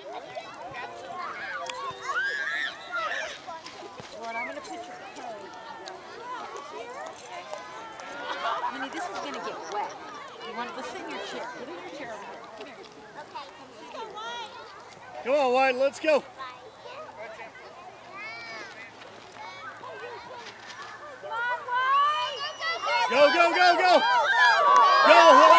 Lord, I'm going to put your code. Honey, this is going to get wet. You want to sit in your chair. Get in your chair over here. Come here. Come on, Wyatt, let's go. Go, go, go, go! Go,